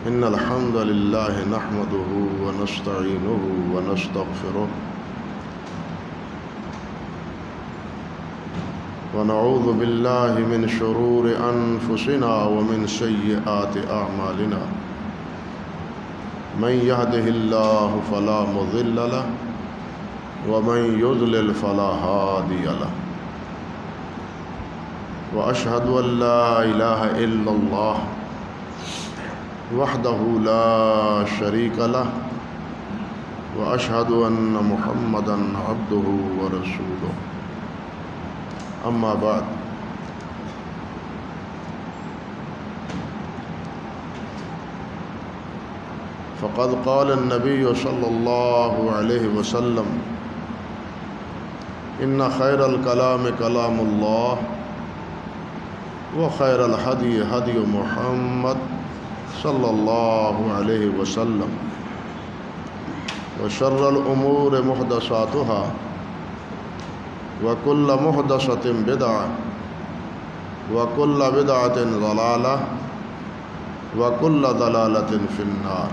إن الحمد لله نحمده ونستعينه ونستغفره ونعوذ بالله من شرور أنفسنا ومن سيئات أعمالنا من يهده الله فلا مضل له ومن يضلل فلا هادي له وأشهد أن لا إله إلا الله وحده لا شريك له وأشهد أن محمدًا عبده ورسوله أما بعد فقد قال النبي صلى الله عليه وسلم إن خير الكلام كلام الله وخير الهدي هدي محمد صلى الله عليه وسلم وشر الأمور محدثاتها وكل محدثة بدعة وكل بدعة ضلالة وكل ضلالة في النار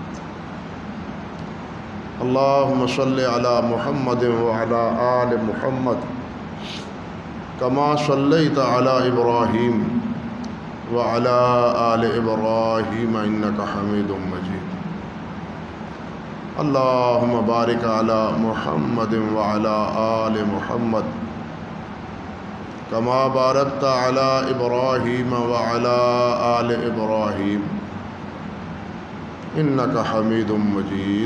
اللهم صل على محمد وعلى آل محمد كما صليت على إبراهيم وعلى آل إبراهيم إنك حميد مجيد اللهم بارك على محمد وعلى آل محمد كما باركت على إبراهيم وعلى آل إبراهيم إنك حميد مجيد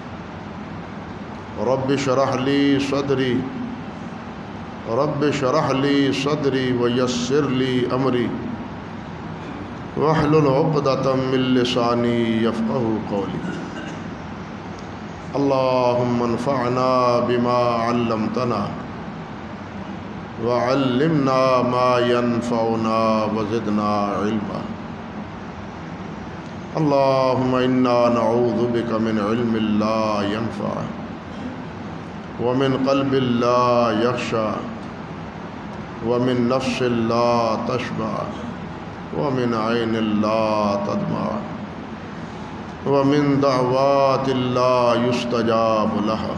رب اشرح لي صدري ويسر لي أمري واحلل عقدة من لساني يفقهوا قولي اللهم انفعنا بما علمتنا وعلمنا ما ينفعنا وزدنا علما اللهم إنا نعوذ بك من علم لا ينفع ومن قلب لا يخشى ومن نفس لا تشبع ومن عين لا تدمع ومن دعوات لا يستجاب لها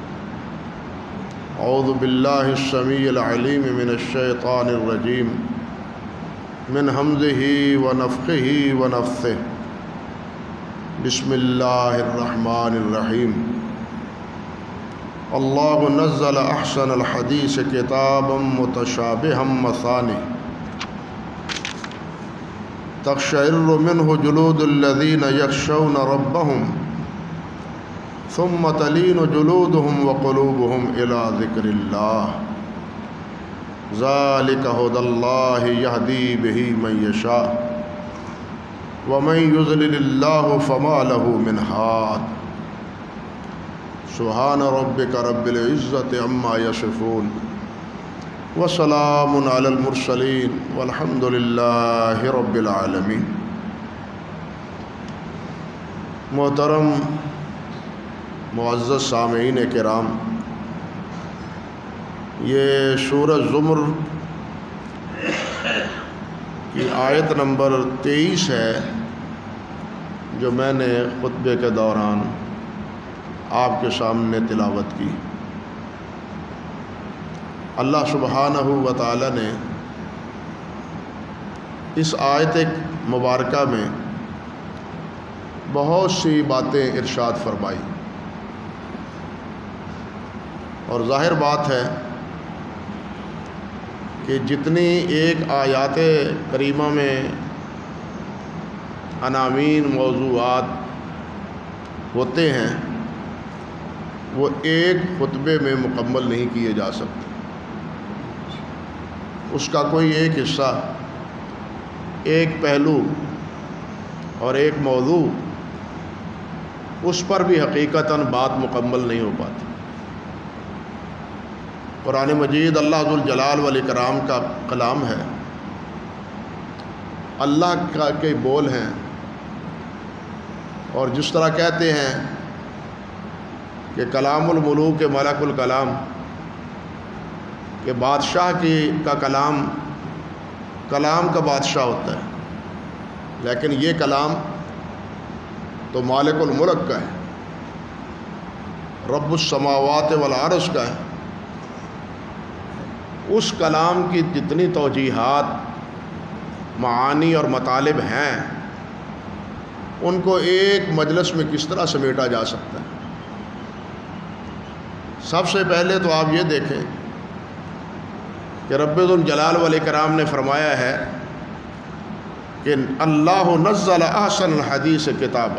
أعوذ بالله السميع العليم من الشيطان الرجيم من همزه ونفخه ونفثه بسم الله الرحمن الرحيم الله نزل أحسن الحديث كتابا متشابها مثاني تقشعر منه جلود الذين يخشون ربهم ثم تلين جلودهم وقلوبهم إلى ذكر الله ذلك هدى الله يهدي به من يشاء ومن يضلل الله فما له من هاد سبحان ربك رب العزة عما يصفون وسلام على المرسلين والحمد لله رب العالمین۔ محترم معزز سامعین کرام، یہ سورہ زمر کی آیت نمبر 23 ہے جو میں نے خطبے کے دوران آپ کے سامنے تلاوت کی۔ اللہ سبحانہ و تعالی نے اس آیت مبارکہ میں بہت سی باتیں ارشاد فرمائی، اور ظاہر بات ہے کہ جتنی ایک آیات کریمہ میں عناوین موضوعات ہوتے ہیں وہ ایک خطبے میں مکمل نہیں کیے جا سکتے۔ اس کا کوئی ایک حصہ، ایک پہلو اور ایک موضوع، اس پر بھی حقیقتاً بات مکمل نہیں ہو پاتی۔ قرآن مجید اللہ ذوالجلال والاکرام کا کلام ہے، اللہ کے بول ہیں، اور جس طرح کہتے ہیں کہ کلام الملوک ملک الکلام، کہ بادشاہ کا کلام کلام کا بادشاہ ہوتا ہے، لیکن یہ کلام تو مالک الملک کا ہے، رب السماوات والارض کا ہے، اس کلام کی جتنی توجیحات، معانی اور مطالب ہیں ان کو ایک مجلس میں کس طرح سمیٹا جا سکتا ہے؟ سب سے پہلے تو آپ یہ دیکھیں کہ رب ذوالجلال والاکرام نے فرمایا ہے کہ اللہ نزل احسن الحدیث کتابا،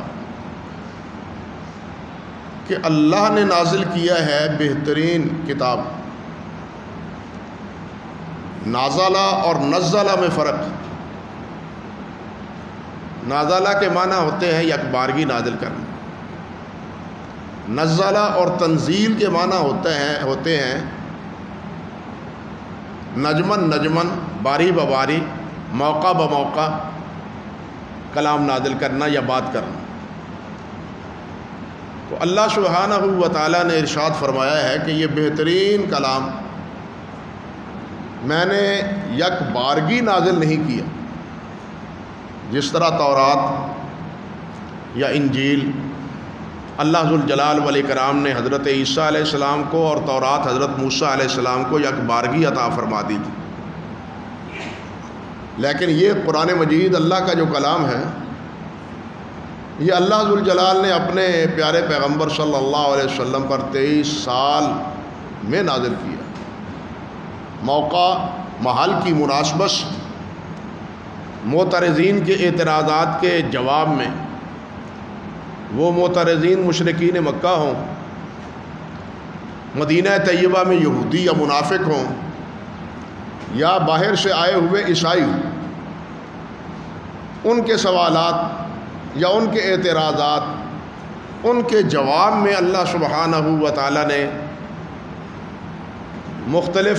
کہ اللہ نے نازل کیا ہے بہترین کتاب۔ نازلہ اور نزلہ میں فرق۔ نازلہ کے معنی ہوتے ہیں یک بارگی نازل کرنا، نزلہ اور تنزیل کے معنی ہوتے ہیں نجمن نجمن، باری بباری، موقع بموقع کلام نازل کرنا یا بات کرنا۔ تو اللہ سبحانہ و تعالیٰ نے ارشاد فرمایا ہے کہ یہ بہترین کلام میں نے یک بارگی نازل نہیں کیا، جس طرح تورات یا انجیل اللہ ذوالجلال والاکرام نے حضرت عیسیٰ علیہ السلام کو اور تورات حضرت موسیٰ علیہ السلام کو یک بارگی عطا فرما دی تھی، لیکن یہ قرآن مجید اللہ کا جو کلام ہے یہ اللہ ذوالجلال نے اپنے پیارے پیغمبر صلی اللہ علیہ وسلم پر 23 سال میں نازل کیا۔ موقع محل کی مناسبت معترضین کے اعتراضات کے جواب میں، وہ معترضین مشرکین مکہ ہوں، مدینہ طیبہ میں یہودی یا منافق ہوں، یا باہر سے آئے ہوئے عیسائی ہوں، ان کے سوالات یا ان کے اعتراضات، ان کے جواب میں اللہ سبحانہ و تعالیٰ نے مختلف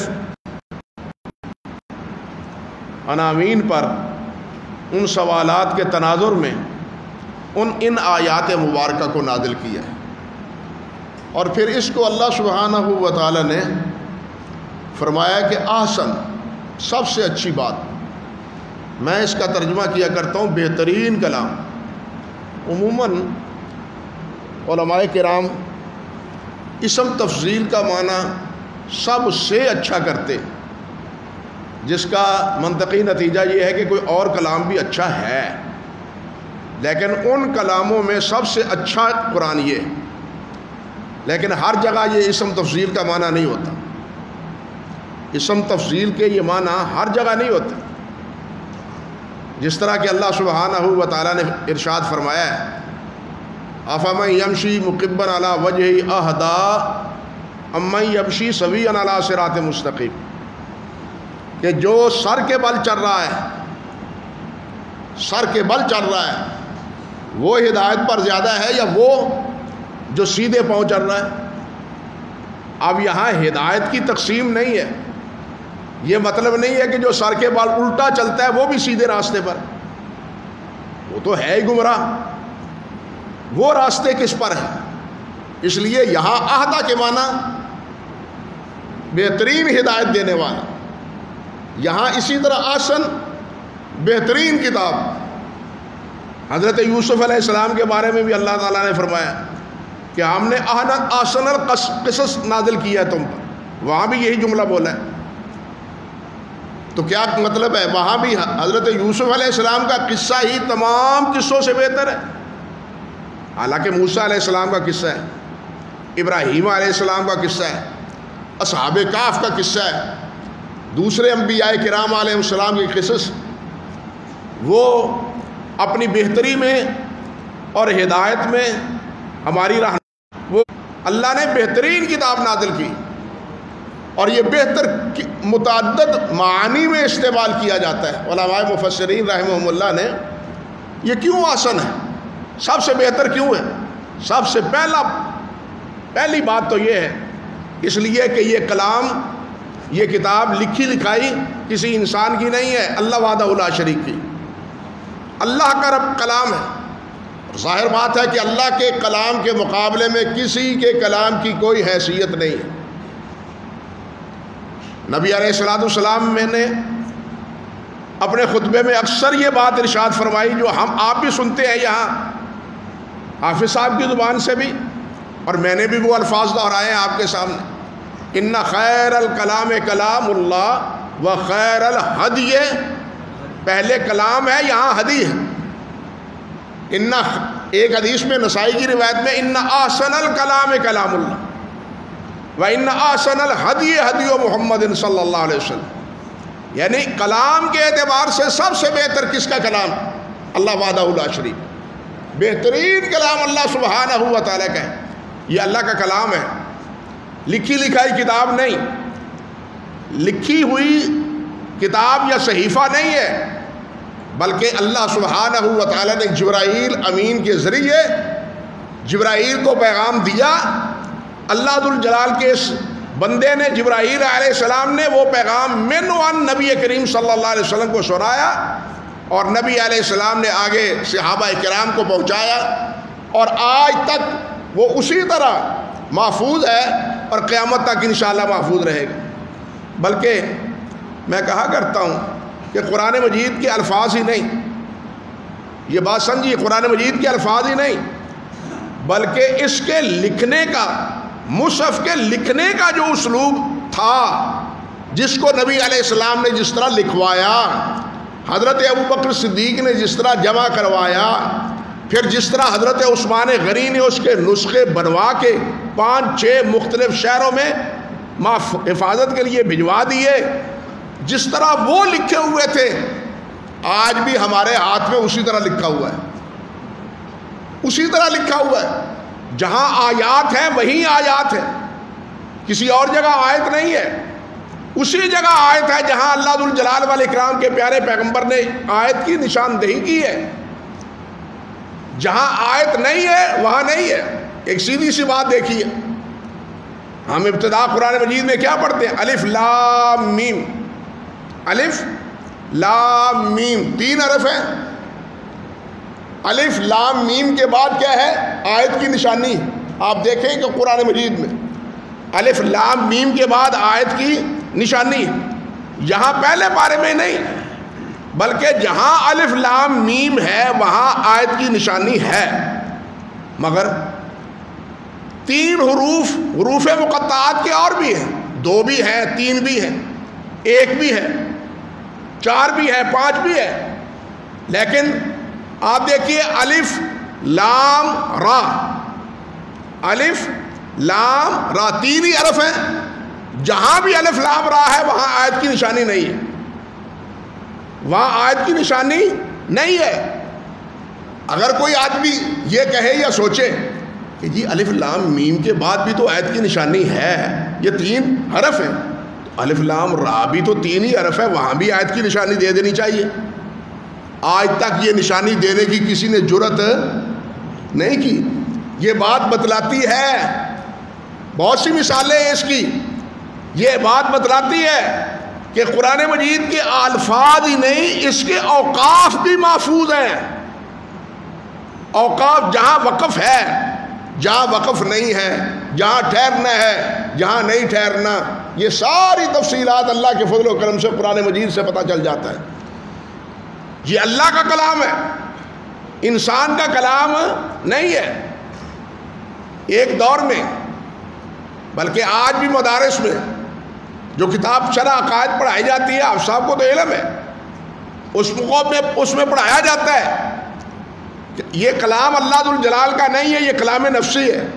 عناوین پر ان سوالات کے تناظر میں ان آیات مبارکہ کو نازل کیا ہے، اور پھر اس کو اللہ سبحانہ و تعالیٰ نے فرمایا کہ احسن، سب سے اچھی بات۔ میں اس کا ترجمہ کیا کرتا ہوں بہترین کلام۔ عموماً علماء کرام اسم تفضیل کا معنی سب سے اچھا کرتے، جس کا منطقی نتیجہ یہ ہے کہ کوئی اور کلام بھی اچھا ہے، لیکن ان کلاموں میں سب سے اچھا قرآن یہ ہے، لیکن ہر جگہ یہ اسم تفضیل کا معنی نہیں ہوتا۔ اسم تفضیل کے یہ معنی ہر جگہ نہیں ہوتا، جس طرح کہ اللہ سبحانہ و تعالیٰ نے ارشاد فرمایا ہے افمن یمشی مقبا علی وجہہ اہدی امن یمشی سویا علی صراط مستقیم، کہ جو سر کے بل چل رہا ہے، سر کے بل چل رہا ہے، وہ ہدایت پر زیادہ ہے یا وہ جو سیدھے پاؤں چل رہا ہے؟ اب یہاں ہدایت کی تقسیم نہیں ہے، یہ مطلب نہیں ہے کہ جو سر کے بال الٹا چلتا ہے وہ بھی سیدھے راستے پر، وہ تو ہے ہی گمراہ۔ وہ راستے کس پر ہے؟ اس لیے یہاں اہدا کے معنی بہترین ہدایت دینے والا، یہاں اسی طرح احسن بہترین کتاب۔ حضرت یوسف علیہ السلام کے بارے میں بھی اللہ تعالیٰ نے فرمایا کہ ہم نے احسن القصص نازل کیا ہے تم پر، وہاں بھی یہی جملہ بولا ہے۔ تو کیا مطلب ہے؟ وہاں بھی حضرت یوسف علیہ السلام کا قصہ ہی تمام قصوں سے بہتر ہے، حالانکہ موسیٰ علیہ السلام کا قصہ ہے، ابراہیم علیہ السلام کا قصہ ہے، اصحاب کہف کا قصہ ہے، دوسرے انبیاء کرام علیہ السلام کے قصص، وہ اپنی بہتری میں اور ہدایت میں ہماری راہ، وہ اللہ نے بہترین کتاب نازل کی، اور یہ بہتر متعدد معانی میں استعمال کیا جاتا ہے۔ علماء مفسرین رحمہم اللہ نے یہ کیوں آسن ہے، سب سے بہتر کیوں ہے؟ سب سے پہلی بات تو یہ ہے اس لیے کہ یہ کلام، یہ کتاب لکھی لکھائی کسی انسان کی نہیں ہے، اللہ وحدہ لا شریک کی، اللہ کا رب کلام ہے۔ ظاہر بات ہے کہ اللہ کے کلام کے مقابلے میں کسی کے کلام کی کوئی حیثیت نہیں ہے۔ نبی علیہ السلام میں نے اپنے خطبے میں اکثر یہ بات ارشاد فرمائی جو آپ بھی سنتے ہیں یہاں، حافظ صاحب کی زبان سے بھی، اور میں نے بھی وہ الفاظ دہرائے ہیں آپ کے سامنے. ان خیر الکلام کلام اللہ و خیر الہدی، پہلے کلام ہے، یہاں ہدی ہے. ان ایک حدیث میں نسائی کی روایت میں ان احسن الکلام کلام اللہ و ان احسن الہدی ہدی محمد صلی اللہ علیہ وسلم، یعنی کلام کے اعتبار سے سب سے بہتر کس کا کلام؟ اللہ وحدہ لا شریک. بہترین کلام اللہ سبحانہ و تعالیٰ کا ہے. یہ اللہ کا کلام ہے، لکھی لکھائی کتاب نہیں، لکھی ہوئی کتاب یا صحیفہ نہیں ہے، بلکہ اللہ سبحانہ و تعالیٰ نے جبرائیل امین کے ذریعے جبرائیل کو پیغام دیا. اللہ ذوالجلال کے اس بندے نے، جبرائیل علیہ السلام نے، وہ پیغام من وان نبی کریم صلی اللہ علیہ وسلم کو سنایا، اور نبی علیہ السلام نے آگے صحابہ کرام کو پہنچایا، اور آج تک وہ اسی طرح محفوظ ہے اور قیامت تک انشاءاللہ محفوظ رہے گا. بلکہ میں کہا کرتا ہوں کہ قرآن مجید کے الفاظ ہی نہیں، یہ بات سمجھیے، قرآن مجید کے الفاظ ہی نہیں بلکہ اس کے لکھنے کا، مصحف کے لکھنے کا جو اسلوب تھا، جس کو نبی علیہ السلام نے جس طرح لکھوایا، حضرت ابوبکر صدیق نے جس طرح جمع کروایا، پھر جس طرح حضرت عثمان غنی نے اس کے نسخے بنوا کے 5-6 مختلف شہروں میں حفاظت کے لیے بھجوا دیے، جس طرح وہ لکھے ہوئے تھے، آج بھی ہمارے ہاتھ میں اسی طرح لکھا ہوا ہے، اسی طرح لکھا ہوا ہے. جہاں آیات ہیں وہیں آیات ہے، کسی اور جگہ آیت نہیں ہے. اسی جگہ آیت ہے جہاں اللہ ذوالجلال والاکرام کے پیارے پیغمبر نے آیت کی نشاندہی کی ہے. جہاں آیت نہیں ہے وہاں نہیں ہے. ایک سیدھی سی بات دیکھیے، ہم ابتدا قرآن مجید میں کیا پڑھتے ہیں؟ الف لام میم، الف لام میم، 3 حرف ہیں. الف لام میم کے بعد کیا ہے؟ آیت کی نشانی. آپ دیکھیں کہ قرآن مجید میں الف لام میم کے بعد آیت کی نشانی، یہاں پہلے پارے میں نہیں، بلکہ جہاں الف لام میم ہے وہاں آیت کی نشانی ہے. مگر 3 حروف مقطعات کے اور بھی ہیں، 2 بھی ہیں، 3 بھی ہیں، 1 بھی ہے، 4 بھی ہے، 5 بھی ہے. لیکن آپ دیکھیے الف لام را، الف لام را، 3 ہی حرف ہیں. جہاں بھی الف لام را ہے وہاں آیت کی نشانی نہیں ہے، وہاں آیت کی نشانی نہیں ہے. اگر کوئی آدمی یہ کہے یا سوچے کہ جی الف لام میم کے بعد بھی تو آیت کی نشانی ہے، یہ 3 حرف ہیں، الف لام را بھی تو 3 ہی حرف ہے، وہاں بھی آیت کی نشانی دے دینی چاہیے. آج تک یہ نشانی دینے کی کسی نے جرت نہیں کی. یہ بات بتلاتی ہے، بہت سی مثالیں ہیں اس کی، یہ بات بتلاتی ہے کہ قرآن مجید کے الفاظ ہی نہیں، اس کے اوقاف بھی محفوظ ہیں. اوقاف، جہاں وقف ہے، جہاں وقف نہیں ہے، جہاں ٹھہرنا ہے، جہاں نہیں ٹھہرنا، یہ ساری تفصیلات اللہ کے فضل و کرم سے قرآن مجید سے پتہ چل جاتا ہے. یہ اللہ کا کلام ہے، انسان کا کلام نہیں ہے. ایک دور میں، بلکہ آج بھی مدارس میں جو کتاب شرح عقائد پڑھائی جاتی ہے، آپ صاحب کو تو علم ہے، اس میں پڑھایا جاتا ہے کہ یہ کلام اللہ ذوالجلال کا نہیں ہے، یہ کلام نفسی ہے.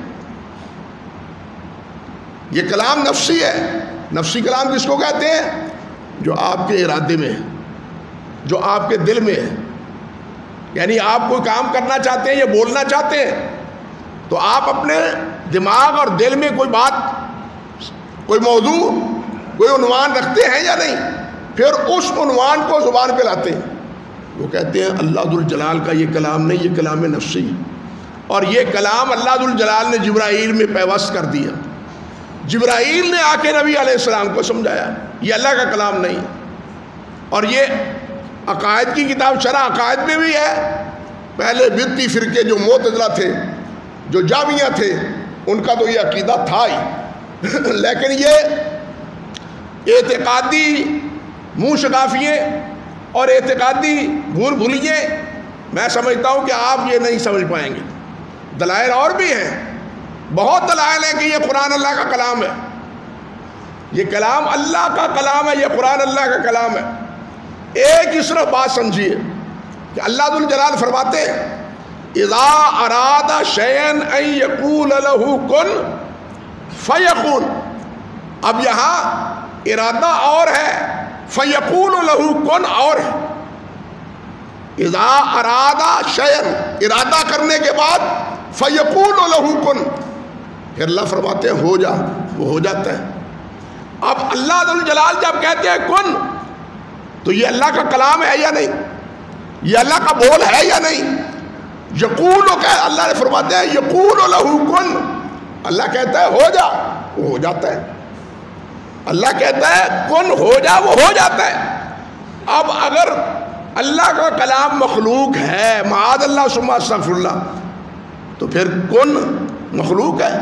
یہ کلام نفسی ہے. نفسی کلام کس کو کہتے ہیں؟ جو آپ کے ارادے میں ہے، جو آپ کے دل میں ہے. یعنی آپ کوئی کام کرنا چاہتے ہیں یا بولنا چاہتے ہیں تو آپ اپنے دماغ اور دل میں کوئی بات، کوئی موضوع، کوئی عنوان رکھتے ہیں یا نہیں، پھر اس عنوان کو زبان پہ لاتے ہیں. وہ کہتے ہیں اللہ ذوالجلال کا یہ کلام نہیں، یہ کلام نفسی ہے. اور یہ کلام اللہ ذوالجلال نے جبرائیل میں پیوست کر دیا. جبرائیل نے آ کے نبی علیہ السلام کو سمجھایا یہ اللہ کا کلام نہیں. اور یہ عقائد کی کتاب شرح عقائد میں بھی ہے. پہلے بدعتی فرقے جو معتزلہ تھے، جو جہمیہ تھے، ان کا تو یہ عقیدہ تھا ہی، لیکن یہ اعتقادی منہ شکافیے اور اعتقادی بھول بھلیے، میں سمجھتا ہوں کہ آپ یہ نہیں سمجھ پائیں گے. دلائل اور بھی ہیں، بہت دلائل ہیں کہ یہ قرآن اللہ کا کلام ہے، یہ کلام اللہ کا کلام ہے، یہ قرآن اللہ کا کلام ہے۔ ایک ہی صرف بات سمجھیے کہ اللہ ذو الجلال فرماتے ہیں اذا اراد شیئا ان یقول له کن فیکون۔ اب یہاں ارادہ اور ہے، فیکون له کن اور ہے۔ اذا اراد شیئا، ارادہ کرنے کے بعد فیکون له کن، پھر اللہ فرماتے ہیں ہو جا، وہ ہو جاتا ہے۔ اب اللہ ذو الجلال جب کہتے ہیں کن، تو یہ اللہ کا کلام ہے یا نہیں؟ یہ اللہ کا بول ہے یا نہیں؟ یقول کہ اللہ نے فرماتے ہیں یقول لہو کن، اللہ کہتا ہے ہو جا، وہ ہو جاتا ہے۔ اللہ کہتا ہے کن ہو جا، وہ ہو جاتا ہے۔ اب اگر اللہ کا کلام مخلوق ہے، معاذ اللہ ثم استغفر اللہ، تو پھر کن مخلوق ہے؟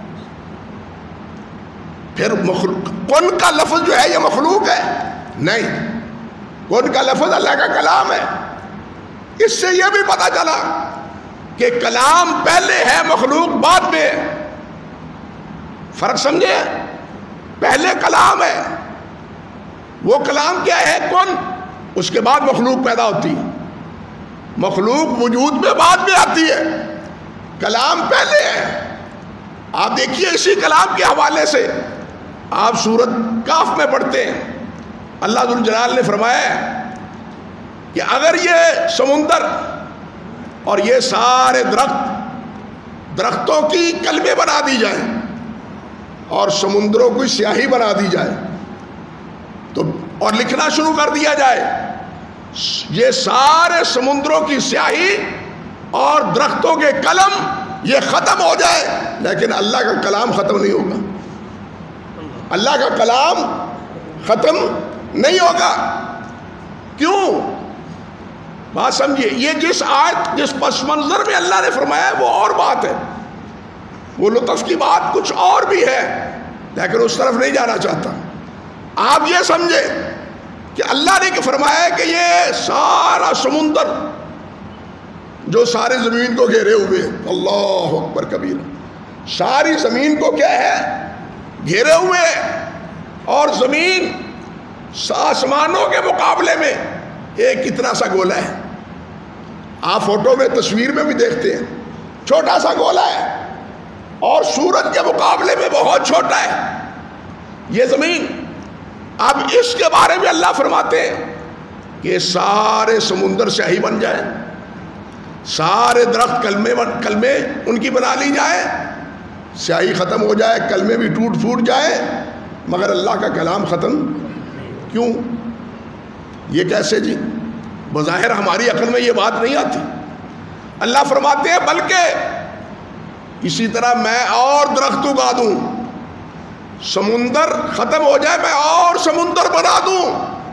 پھر کن کا لفظ جو ہے یہ مخلوق ہے؟ نہیں، کن کا لفظ اللہ کا کلام ہے۔ اس سے یہ بھی پتہ چلا کہ کلام پہلے ہے، مخلوق بعد میں۔ فرق سمجھے؟ پہلے کلام ہے، وہ کلام کیا ہے؟ کن، اس کے بعد مخلوق پیدا ہوتی ہے، مخلوق وجود میں بعد میں آتی ہے، کلام پہلے ہے۔ آپ دیکھیے اسی کلام کے حوالے سے آپ سورۃ کاف میں پڑھتے ہیں، اللہ ذو الجلال نے فرمایا کہ اگر یہ سمندر اور یہ سارے درختوں کی کلمیں بنا دی جائیں اور سمندروں کی سیاہی بنا دی جائے تو اور لکھنا شروع کر دیا جائے، یہ سارے سمندروں کی سیاہی اور درختوں کے قلم یہ ختم ہو جائے، لیکن اللہ کا کلام ختم نہیں ہوگا۔ اللہ کا کلام ختم نہیں ہوگا۔ کیوں؟ بات سمجھیے، یہ جس پس منظر میں اللہ نے فرمایا ہے وہ اور بات ہے، وہ لطف کی بات کچھ اور بھی ہے، لیکن اس طرف نہیں جانا چاہتا۔ آپ یہ سمجھے کہ اللہ نے فرمایا ہے کہ یہ سارا سمندر جو ساری زمین کو گھیرے ہوئے، اللہ اکبر کبیرہ، ساری زمین کو کیا ہے؟ گھیرے ہوئے، اور زمین آسمانوں کے مقابلے میں ایک کتنا سا گولا ہے۔ آپ فوٹو میں تصویر میں بھی دیکھتے ہیں، چھوٹا سا گولا ہے، اور سورج کے مقابلے میں بہت چھوٹا ہے یہ زمین۔ اب اس کے بارے میں اللہ فرماتے ہیں کہ سارے سمندر سیاہی بن جائے، سارے درخت کلمے ان کی بنا لی جائے، سیاہی ختم ہو جائے، کلمے بھی ٹوٹ پھوٹ جائے، مگر اللہ کا کلام ختم کیوں؟ یہ کیسے جی؟ بظاہر ہماری عقل میں یہ بات نہیں آتی۔ اللہ فرماتے ہیں بلکہ اسی طرح میں اور درخت اگا دوں، سمندر ختم ہو جائے میں اور سمندر بنا دوں،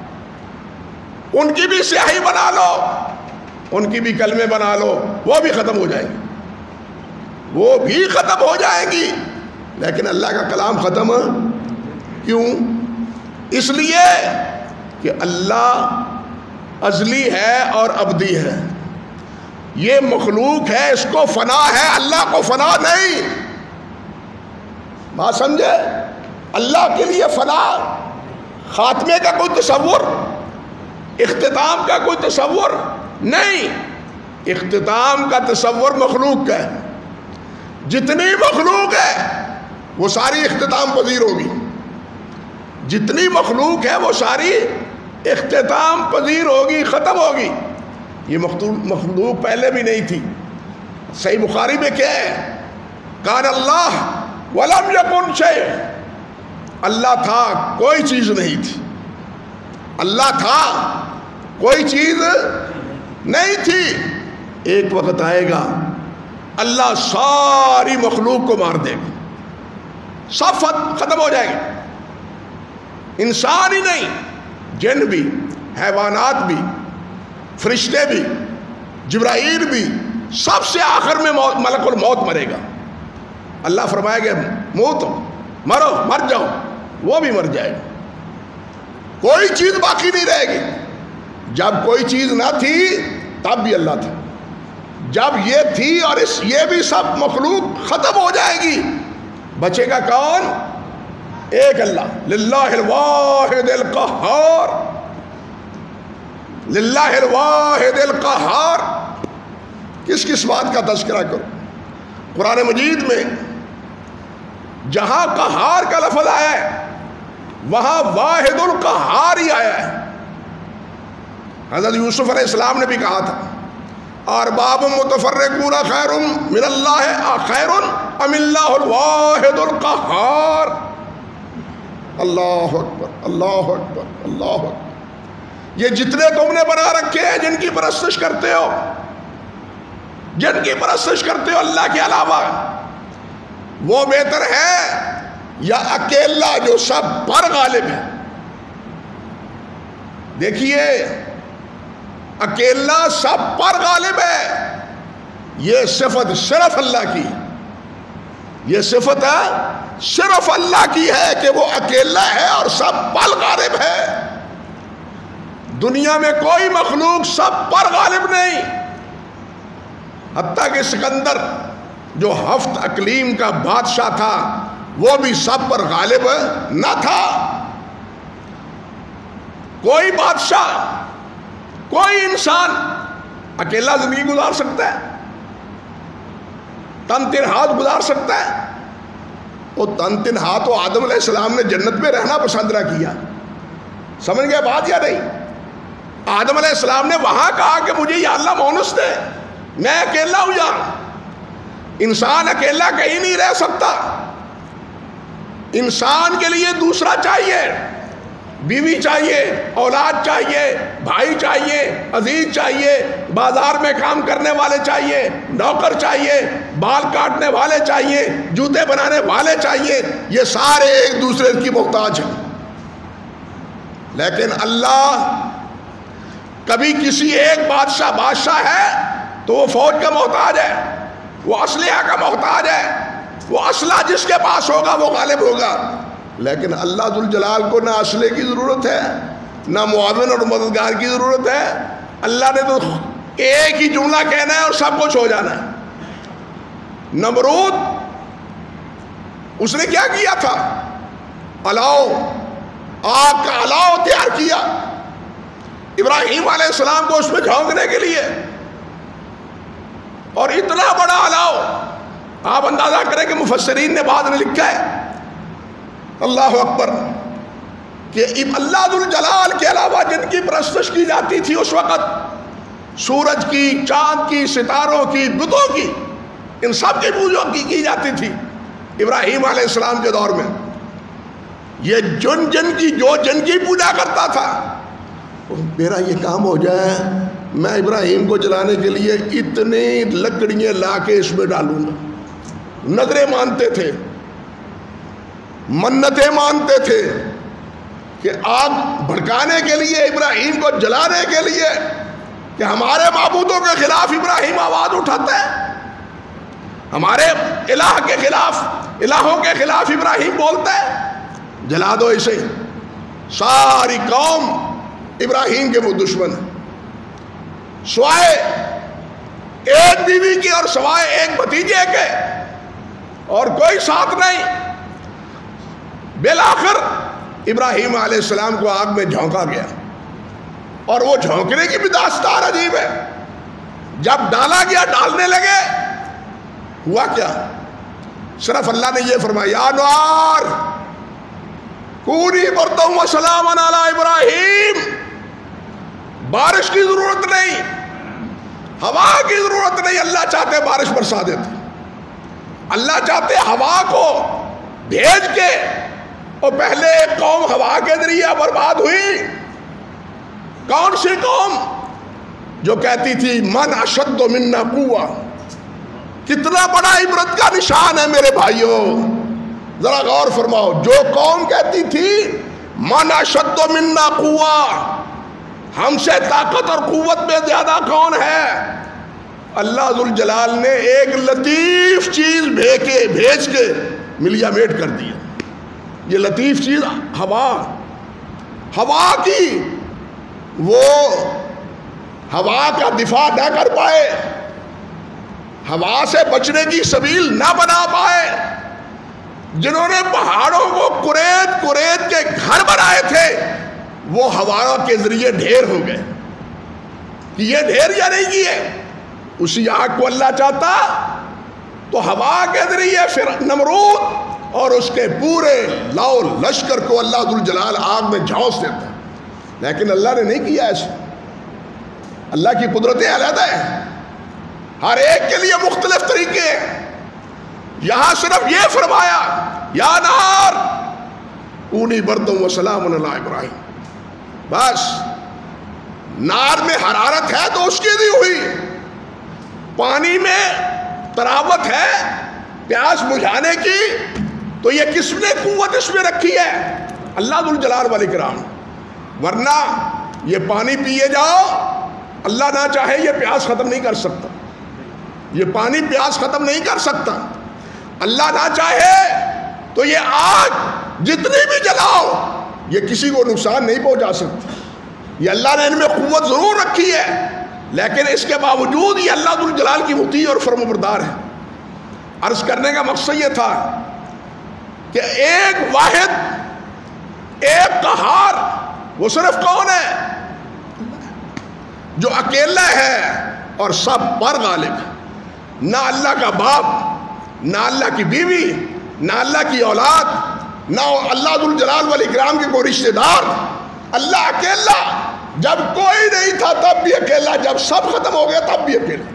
ان کی بھی سیاہی بنا لو، ان کی بھی کلمیں بنا لو، وہ بھی ختم ہو جائیں گی، وہ بھی ختم ہو جائے گی، لیکن اللہ کا کلام ختم کیوں؟ اس لیے کہ اللہ ازلی ہے اور ابدی ہے، یہ مخلوق ہے، اس کو فنا ہے، اللہ کو فنا نہیں۔ بات سمجھے؟ اللہ کے لیے فنا، خاتمے کا کوئی تصور، اختتام کا کوئی تصور نہیں۔ اختتام کا تصور مخلوق کا ہے، جتنی مخلوق ہے وہ ساری اختتام پذیر ہوگی، جتنی مخلوق ہے وہ ساری اختتام پذیر ہوگی، ختم ہوگی۔ یہ مخلوق پہلے بھی نہیں تھی۔ صحیح بخاری میں کیا ہے؟ کان اللہ ولم یکن شیء، اللہ تھا کوئی چیز نہیں تھی، اللہ تھا کوئی چیز نہیں تھی۔ ایک وقت آئے گا اللہ ساری مخلوق کو مار دے گا، سب ختم ہو جائے گا، انسان ہی نہیں، جن بھی، حیوانات بھی، فرشتے بھی، جبرائیل بھی، سب سے آخر میں ملک الموت مرے گا۔ اللہ فرمائے گا موت مرو، مر جاؤ، وہ بھی مر جائے گا، کوئی چیز باقی نہیں رہے گی۔ جب کوئی چیز نہ تھی تب بھی اللہ تھا، جب یہ تھی اور یہ بھی سب مخلوق ختم ہو جائے گی، بچے گا کون؟ ایک اللہ، للہ الواحد القہار، للہ الواحد القہار۔ کس کس بات کا تذکرہ کرو؟ قرآن مجید میں جہاں قہار کا لفظ آیا ہے وہاں واحد القہار ہی آیا ہے۔ حضرت یوسف علیہ السلام نے بھی کہا تھا ارباب متفرقون خیر من اللہ خیر ام اللہ الواحد القہار۔ اللہ اکبر، اللہ اکبر، اللہ اکبر۔ یہ جتنے تم نے بنا رکھے ہیں جن کی پرستش کرتے ہو، جن کی پرستش کرتے ہو اللہ کے علاوہ، وہ بہتر ہے یا اکیلا جو سب پر غالب ہے؟ دیکھیے، اکیلا سب پر غالب ہے، یہ صفت صرف اللہ کی، یہ صفت صرف اللہ کی ہے کہ وہ اکیلا ہے اور سب پر غالب ہے۔ دنیا میں کوئی مخلوق سب پر غالب نہیں، حتیٰ کہ سکندر جو 7 اقلیم کا بادشاہ تھا وہ بھی سب پر غالب نہ تھا۔ کوئی بادشاہ، کوئی انسان اکیلا زندگی گزار سکتا ہے؟ تن تنہا گزار سکتا ہے؟ وہ تن تنہا تو آدم علیہ السلام نے جنت میں رہنا پسند نہ کیا۔ سمجھ گئے بات یا نہیں؟ آدم علیہ السلام نے وہاں کہا کہ مجھے یا اللہ مونس دے، میں اکیلا ہوں یہاں۔ انسان اکیلا کہیں نہیں رہ سکتا، انسان کے لیے دوسرا چاہیے، بیوی چاہیے، اولاد چاہیے، بھائی چاہیے، عزیز چاہیے، بازار میں کام کرنے والے چاہیے، نوکر چاہیے، بال کاٹنے والے چاہیے، جوتے بنانے والے چاہیے، یہ سارے ایک دوسرے کی محتاج ہیں۔ لیکن اللہ کبھی کسی ایک بادشاہ ہے تو وہ فوج کا محتاج ہے، وہ اسلحہ کا محتاج ہے، وہ اسلحہ جس کے پاس ہوگا وہ غالب ہوگا۔ لیکن اللہ ذوالجلال کو نہ اسلحے کی ضرورت ہے، نہ معاون اور مددگار کی ضرورت ہے۔ اللہ نے تو ایک ہی جملہ کہنا ہے اور سب کچھ ہو جانا ہے۔ نمرود اس نے کیا کیا تھا؟ الاؤ، آگ کا الاؤ تیار کیا ابراہیم علیہ السلام کو اس میں جھونکنے کے لیے، اور اتنا بڑا الاؤ آپ اندازہ کریں کہ مفسرین نے بعد میں لکھا ہے، اللہ اکبر، کہ اللہ ذوالجلال کے علاوہ جن کی پرستش کی جاتی تھی اس وقت، سورج کی، چاند کی، ستاروں کی، بتوں کی، ان سب کی پوجا کی جاتی تھی ابراہیم علیہ السلام کے دور میں۔ یہ جن کی پوجا کرتا تھا، میرا یہ کام ہو جائے میں ابراہیم کو جلانے کے لیے اتنی لکڑیاں لا کے اس میں ڈالوں گا۔ نظریں مانتے تھے، منتیں مانتے تھے کہ آگ بھڑکانے کے لیے، ابراہیم کو جلانے کے لیے، کہ ہمارے معبودوں کے خلاف ابراہیم آواز اٹھاتا ہے، ہمارے الہ کے خلاف، الہوں کے خلاف ابراہیم بولتا ہے، جلا دو اسے۔ ساری قوم ابراہیم کے وہ دشمن ہیں، سوائے ایک بیوی کی اور سوائے ایک بھتیجے کے، اور کوئی ساتھ نہیں۔ بالآخر ابراہیم علیہ السلام کو آگ میں جھونکا گیا، اور وہ جھونکنے کی بھی داستان عجیب ہے۔ جب ڈالا گیا، ڈالنے لگے، ہوا کیا؟ صرف اللہ نے یہ فرمایا، یا نار کونی بردم و سلام علی ابراہیم۔ بارش کی ضرورت نہیں، ہوا کی ضرورت نہیں، اللہ چاہتے بارش برسا دیتے، اللہ چاہتے ہوا کو بھیج کے، اور پہلے ایک قوم ہوا کے ذریعے برباد ہوئی۔ کون سی قوم؟ جو کہتی تھی من اشد منا قوہ۔ کتنا بڑا عبرت کا نشان ہے میرے بھائیوں، ذرا غور فرماؤ۔ جو قوم کہتی تھی من اشد منا قوہ، ہم سے طاقت اور قوت میں زیادہ کون ہے، اللہ ذوالجلال نے ایک لطیف چیز بھیج کے ملیا میٹ کر دیا۔ یہ لطیف چیز ہوا کی، وہ ہوا کا دفاع نہ کر پائے، ہوا سے بچنے کی سبیل نہ بنا پائے، جنہوں نے پہاڑوں کو کریت کریت کے گھر بنائے تھے، وہ ہوا کے ذریعے ڈھیر ہو گئے کہ یہ ڈھیر یا نہیں کیے۔ اسی آگ کو اللہ چاہتا تو ہوا کے ذریعے پھر نمرود اور اس کے پورے لاؤ لشکر کو اللہ ذوالجلال آگ میں جھونس دیتا، لیکن اللہ نے نہیں کیا ایسا۔ اللہ کی قدرتیں علیحدہ ہیں، ہر ایک کے لیے مختلف طریقے ہیں۔ یہاں صرف یہ فرمایا یا نار کونی بردم و سلام علی ابراہیم، بس نار میں حرارت ہے تو اس کی دی ہوئی، پانی میں طراوت ہے پیاس بجھانے کی، تو یہ کس نے قوت اس میں رکھی ہے؟ اللہ ذوالجلال والاکرام۔ ورنہ یہ پانی پیے جاؤ، اللہ نہ چاہے یہ پیاس ختم نہیں کر سکتا، یہ پانی پیاس ختم نہیں کر سکتا۔ اللہ نہ چاہے تو یہ آگ جتنی بھی جلاؤ یہ کسی کو نقصان نہیں پہنچا سکتی۔ یہ اللہ نے ان میں قوت ضرور رکھی ہے، لیکن اس کے باوجود یہ اللہ ذوالجلال کی مطیع اور فرمانبردار ہے۔ عرض کرنے کا مقصد یہ تھا کہ ایک واحد، ایک قہار، وہ صرف کون ہے؟ جو اکیلا ہے اور سب پر غالب ہے۔ نہ اللہ کا باپ، نہ اللہ کی بیوی، نہ اللہ کی اولاد، نہ اللہ ذوالجلال والاکرام کے کوئی رشتہ دار۔ اللہ اکیلا، جب کوئی نہیں تھا تب بھی اکیلا، جب سب ختم ہو گیا تب بھی اکیلا۔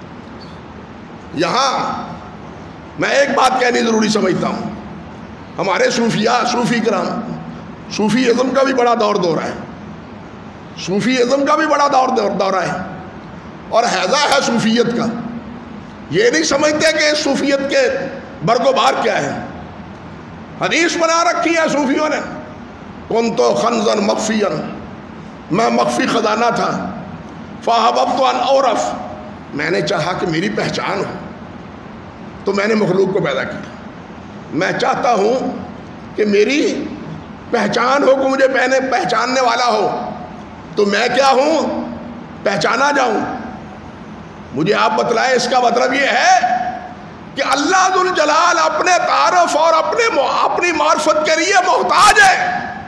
یہاں میں ایک بات کہنی ضروری سمجھتا ہوں، ہمارے صوفیاء، صوفی کرام، صوفی ازم کا بھی بڑا دورہ ہے، صوفی ازم کا بھی بڑا دورہ ہے اور حیضہ ہے صوفیت کا۔ یہ نہیں سمجھتے کہ صوفیت کے برگ و بار کیا ہے۔ حدیث بنا رکھی ہے صوفیوں نے، کنت خنزا مخفیا، میں مخفی خزانہ تھا، فاحببت ان اعرف، میں نے چاہا کہ میری پہچان ہو تو میں نے مخلوق کو پیدا کیا۔ میں چاہتا ہوں کہ میری پہچان ہو، کہ مجھے پہچاننے والا ہو، تو میں کیا ہوں؟ پہچانا جاؤں۔ مجھے آپ بتلائیں، اس کا مطلب یہ ہے کہ اللہ ذوالجلال اپنے تعارف اور اپنی معرفت کے لیے محتاج ہے۔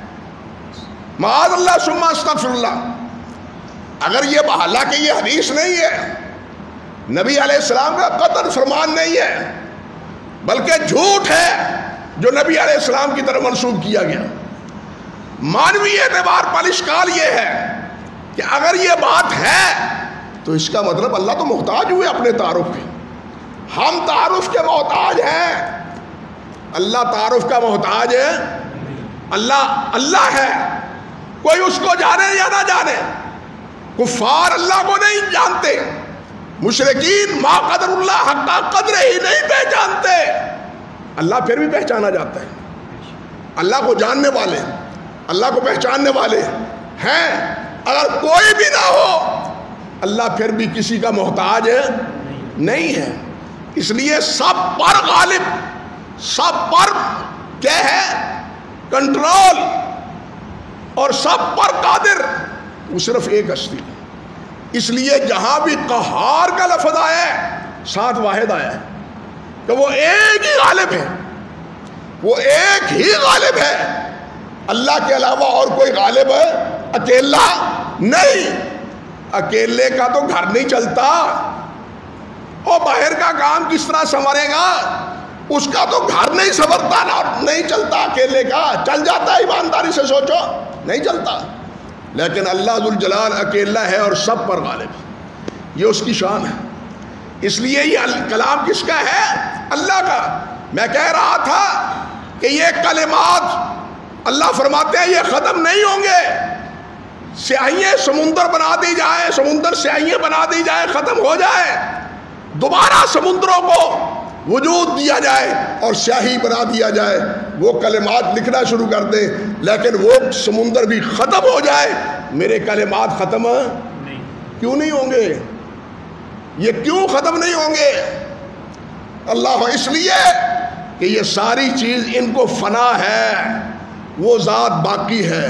معاذ اللہ ثم استغفر اللہ۔ اگر یہ حالانکہ یہ حدیث نہیں ہے، نبی علیہ السلام کا قطعاً فرمان نہیں ہے، بلکہ جھوٹ ہے جو نبی علیہ السلام کی طرف منسوب کیا گیا۔ مانوی اعتبار پر اشکال یہ ہے کہ اگر یہ بات ہے تو اس کا مطلب اللہ تو محتاج ہوئے اپنے تعارف کے۔ ہم تعارف کے محتاج ہیں، اللہ تعارف کا محتاج ہے۔ اللہ ہے، کوئی اس کو جانے یا نہ جانے۔ کفار اللہ کو نہیں جانتے، مشرکین ما قدر اللہ حق قدر ہی نہیں پہچانتے، اللہ پھر بھی پہچانا جاتا ہے۔ اللہ کو جاننے والے، اللہ کو پہچاننے والے ہیں۔ اگر کوئی بھی نہ ہو، اللہ پھر بھی کسی کا محتاج نہیں ہے۔ اس لیے سب پر غالب، سب پر کیا ہے؟ کنٹرول، اور سب پر قادر، وہ صرف ایک ہستی۔ اس لیے جہاں بھی قہار کا لفظ آیا ہے، ساتھ واحد آیا ہے کہ وہ ایک ہی غالب ہے، وہ ایک ہی غالب ہے۔ اللہ کے علاوہ اور کوئی غالب ہے اکیلا نہیں۔ اکیلے کا تو گھر نہیں چلتا، اور باہر کا کام کس طرح سنورے گا؟ اس کا تو گھر نہیں سنورتا، نہیں چلتا اکیلے کا۔ چل جاتا ہے، ایمانداری سے سوچو، نہیں چلتا۔ لیکن اللہ ذوالجلال اکیلا ہے اور سب پر غالب ہے، یہ اس کی شان ہے۔ اس لیے یہ کلام کس کا ہے؟ اللہ کا۔ میں کہہ رہا تھا کہ یہ کلمات اللہ فرماتے ہیں یہ ختم نہیں ہوں گے۔ سیاہیاں سمندر بنا دی جائے، سمندر سیاہیاں بنا دی جائے، ختم ہو جائے، دوبارہ سمندروں کو وجود دیا جائے اور سیاہی بنا دیا جائے، وہ کلمات لکھنا شروع کر دیں، لیکن وہ سمندر بھی ختم ہو جائے، میرے کلمات ختم کیوں نہیں ہوں گے؟ یہ کیوں ختم نہیں ہوں گے؟ اللہ، اس لیے کہ یہ ساری چیز ان کو فنا ہے، وہ ذات باقی ہے،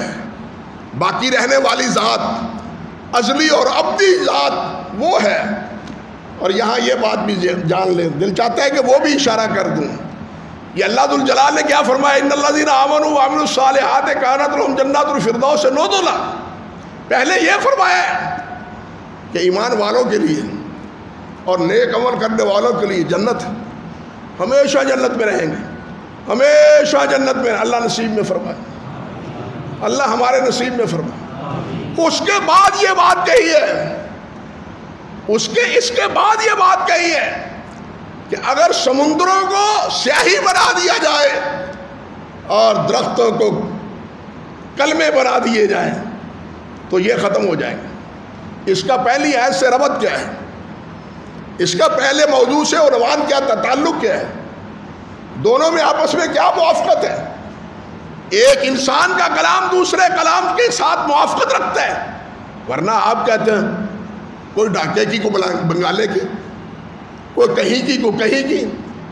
باقی رہنے والی ذات، ازلی اور ابدی ذات وہ ہے۔ اور یہاں یہ بات بھی جان لیں، دل چاہتا ہے کہ وہ بھی اشارہ کر دوں. یہ اللہ ذو الجلال نے کیا فرمایا؟ ان الذین آمنوا وعملوا الصالحات کانت لهم جنات الفردوس نزلا. پہلے یہ فرمایا ہے کہ ایمان والوں کے لیے اور نیک عمل کرنے والوں کے لیے جنت ہے، ہمیشہ جنت میں رہیں گے، ہمیشہ جنت میں. اللہ نصیب میں فرمائے، اللہ ہمارے نصیب میں فرمائے. اس کے بعد یہ بات کہی ہے، اس کے بعد یہ بات کہی ہے کہ اگر سمندروں کو سیاہی بنا دیا جائے اور درختوں کو کلمے بنا دیے جائیں تو یہ ختم ہو جائیں گے. اس کا پہلی آیت سے ربط کیا ہے؟ اس کا پہلے موضوع سے اور عنوان کیا تھا، تعلق کیا ہے؟ دونوں میں آپس میں کیا موافقت ہے؟ ایک انسان کا کلام دوسرے کلام کے ساتھ موافقت رکھتا ہے. ورنہ آپ کہتے ہیں کوئی ڈھاکے کی، کوئی بنگالے کی، کوئی کہیں کی، کوئی کہیں کی.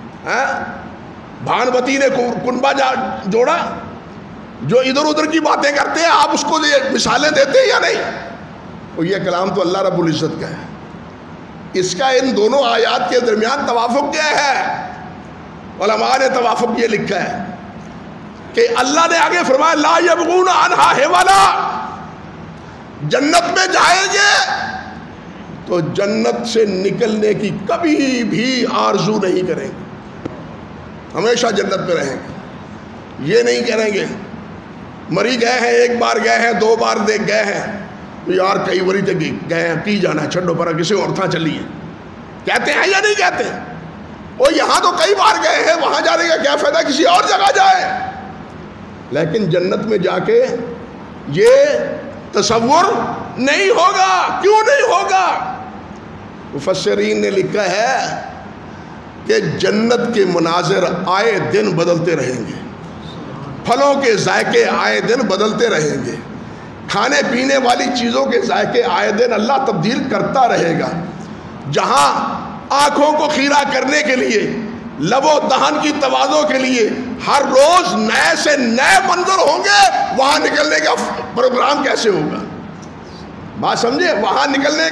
بھانوتی نے کنبا جوڑا، جو ادھر ادھر کی باتیں کرتے ہیں آپ اس کو یہ مثالیں دیتے ہیں یا نہیں؟ تو یہ کلام تو اللہ رب العزت کا ہے. اس کا ان دونوں آیات کے درمیان توافق کیا ہے؟ علماء نے توافق یہ لکھا ہے کہ اللہ نے آگے فرمایا لا یبغون عنہا حولا. جنت میں جائیں گے تو جنت سے نکلنے کی کبھی بھی آرزو نہیں کریں گے، ہمیشہ جنت میں رہیں گے. یہ نہیں کریں گے مری گئے ہیں، ایک بار گئے ہیں، دو بار دیکھ گئے ہیں تو یار کئی باری تک گئے ہیں، کی جانا ہے، چھڈو پرا کسی اور تھا چلیے. کہتے ہیں یا نہیں کہتے ہیں؟ وہ یہاں تو کئی بار گئے ہیں، وہاں جانے کا کیا فائدہ، کسی اور جگہ جائے. لیکن جنت میں جا کے یہ تصور نہیں ہوگا. کیوں نہیں ہوگا؟ مفسرین نے لکھا ہے کہ جنت کے مناظر آئے دن بدلتے رہیں گے، پھلوں کے ذائقے آئے دن بدلتے رہیں گے، کھانے پینے والی چیزوں کے ذائقے آئے دن اللہ تبدیل کرتا رہے گا. جہاں آنکھوں کو خیرہ کرنے کے لیے، لب و دہن کی توازوں کے لیے ہر روز نئے سے نئے منظر ہوں گے، وہاں نکلنے کا پروگرام کیسے ہوگا؟ بات سمجھے؟ وہاں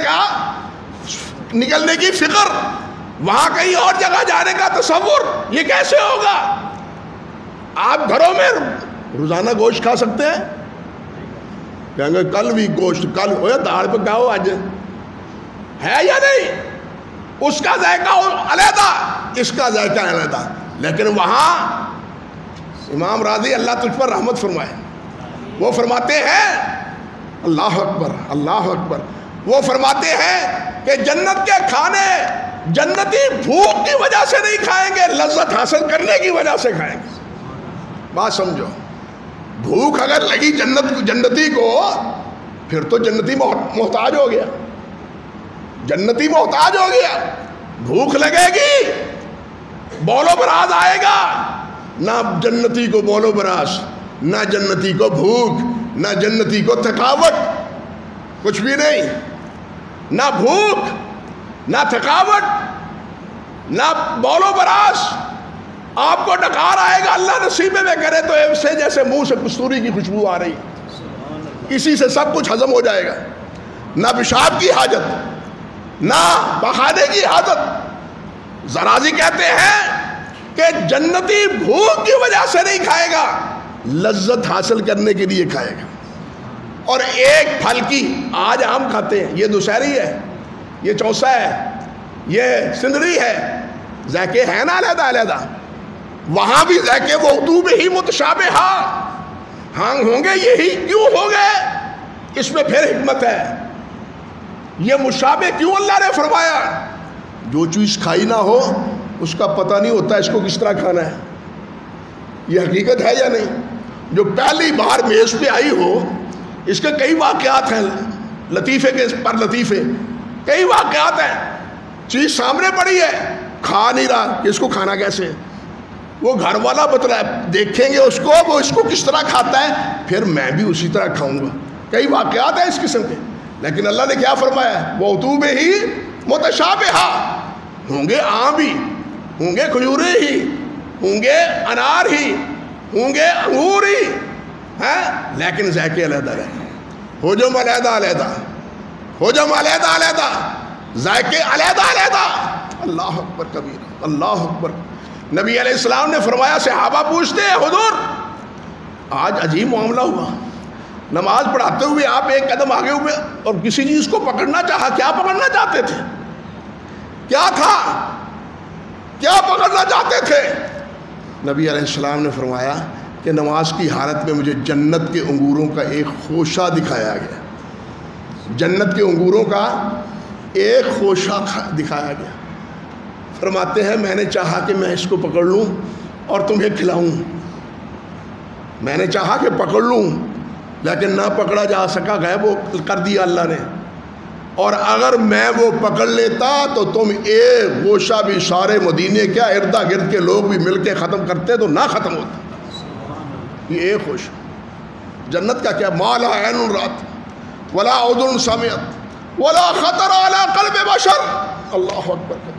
نکلنے کی فکر، وہاں کہیں اور جگہ جانے کا تصور، یہ کیسے ہوگا؟ آپ گھروں میں روزانہ گوشت کھا سکتے ہیں؟ کہیں گے کل بھی گوشت، کل داڑھ پہ کھاؤ آج، ہے یا نہیں؟ اس کا ذائقہ علیحدہ، اس کا ذائقہ علیحدہ. لیکن وہاں امام راضی اللہ تجھ پر رحمت فرمائے، وہ فرماتے ہیں اللہ اکبر اللہ اکبر، وہ فرماتے ہیں کہ جنت کے کھانے جنتی بھوک کی وجہ سے نہیں کھائیں گے، لذت حاصل کرنے کی وجہ سے کھائیں گے. بات سمجھو، بھوک اگر لگی جنتی کو پھر تو جنتی محتاج ہو گیا، جنتی محتاج ہو گیا. بھوک لگے گی، بولو براز آئے گا، نہ جنتی کو بولو براز، نہ جنتی کو بھوک، نہ جنتی کو تھکاوٹ، کچھ بھی نہیں. نہ بھوک، نہ تھکاوٹ، نہ بولو براز. آپ کو ڈکار آئے گا، اللہ نصیب میں کرے تو ایسے جیسے منہ سے کستوری کی خوشبو آ رہی، اسی سے سب کچھ ہضم ہو جائے گا. نہ پیشاب کی حاجت، نہ بخانے کی حاجت. زرازی کہتے ہیں کہ جنتی بھوک کی وجہ سے نہیں کھائے گا، لذت حاصل کرنے کے لیے کھائے گا. اور ایک پھل کی، آج آم کھاتے ہیں، یہ دشہری ہے، یہ چوسا ہے، یہ سندری ہے، ذائقے ہیں نا علیحدہ علیحدہ. وہاں بھی ذائقے وہ اردو میں ہی متشابہ ہاں ہوں گے. یہی کیوں ہو گئے؟ اس میں پھر حکمت ہے. یہ مشابہ کیوں اللہ نے فرمایا؟ جو چیز کھائی نہ ہو اس کا پتہ نہیں ہوتا اس کو کس طرح کھانا ہے. یہ حقیقت ہے یا نہیں؟ جو پہلی بار میز پہ آئی ہو، اس کے کئی واقعات ہیں، لطیفے کے پر لطیفے، کئی واقعات ہیں. چیز سامنے پڑی ہے، کھا نہیں رہا کہ اس کو کھانا کیسے ہے. وہ گھر والا بتلا ہے، دیکھیں گے اس کو، وہ اس کو کس طرح کھاتا ہے، پھر میں بھی اسی طرح کھاؤں گا. کئی واقعات ہیں اس قسم کے. لیکن اللہ نے کیا فرمایا؟ وہ اتوبہ ہی متشابہ، ہوں گے آم بھی، ہوں گے کھجورے ہی، ہوں گے انار ہی، ہوں گے انگور ہی، لیکن ذائقے علیحدہ رہیں. حجم علیحدہ علیحدہ، حجم علیحدہ علیحدہ، ذائقے علیحدہ علیحدہ. اللہ اکبر کبیر، اللہ اکبر. نبی علیہ السلام نے فرمایا، صحابہ پوچھتے ہیں حضور آج عجیب معاملہ ہوا، نماز پڑھاتے ہوئے آپ ایک قدم آگے ہوئے اور کسی چیز کو پکڑنا چاہا. کیا پکڑنا چاہتے تھے؟ کیا تھا؟ کیا پکڑنا چاہتے تھے؟ نبی علیہ السلام نے فرمایا کہ نماز کی حالت میں مجھے جنت کے انگوروں کا ایک خوشہ دکھایا گیا. جنت کے انگوروں کا ایک خوشہ دکھایا گیا. فرماتے ہیں میں نے چاہا کہ میں اس کو پکڑ لوں اور تمہیں کھلاؤں. میں نے چاہا کہ پکڑ لوں لیکن نہ پکڑا جا سکا، غائب کر دیا اللہ نے. اور اگر میں وہ پکڑ لیتا تو تم ایک گوشہ بھی سارے مدینے کیا اردا گرد کے لوگ بھی مل کے ختم کرتے تو نہ ختم ہوتا. یہ ایک خوش جنت کا کیا، ما لا عین رات ولا اذن سمعت ولا خطر علی قلب بشر. اللہ اکبر.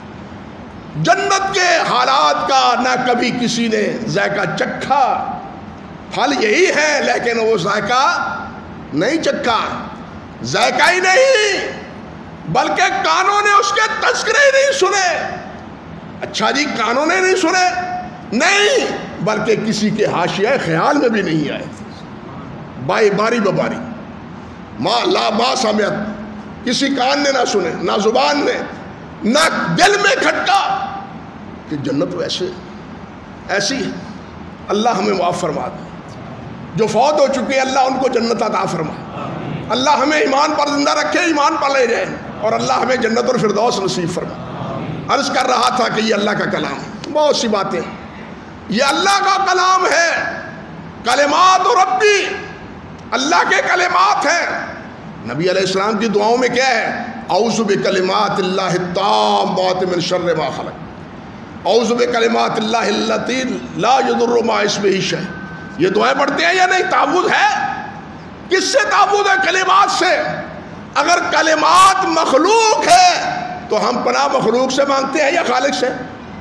جنت کے حالات کا نہ کبھی کسی نے ذائقہ چکھا. پھل یہی ہے لیکن وہ ذائقہ نہیں چکھا. ذائقہ ہی نہیں بلکہ کانوں نے اس کے تذکرے ہی نہیں سنے. اچھا جی کانوں نے نہیں سنے نہیں، بلکہ کسی کے حاشیہ خیال میں بھی نہیں آئے. باری بباری ما سمعت، کسی کان نے نہ سنے، نہ زبان نے، نہ دل میں کھٹکا کہ جنت ویسے ایسی ہے. اللہ ہمیں معاف فرما دے. جو فوت ہو چکے اللہ ان کو جنت عطا فرما. اللہ ہمیں ایمان پر زندہ رکھے، ایمان پر لے جائے، اور اللہ ہمیں جنت الفردوس نصیب فرما. عرض کر رہا تھا کہ یہ اللہ کا کلام ہے. بہت سی باتیں، یہ اللہ کا کلام ہے. کلمات ربی، اللہ کے کلمات ہیں. نبی علیہ السلام کی دعاؤں میں کیا ہے؟ اعوذ بکلمات اللہ التامات من شر ما خلق، اعوذ بکلمات اللہ التی لا یضر مع اسمہ شیء. یہ دعائیں پڑھتے ہیں یا نہیں؟ تعوذ ہے. کس سے تعوذ ہے؟ کلمات سے. اگر کلمات مخلوق ہے تو ہم پناہ مخلوق سے مانگتے ہیں یا خالق سے؟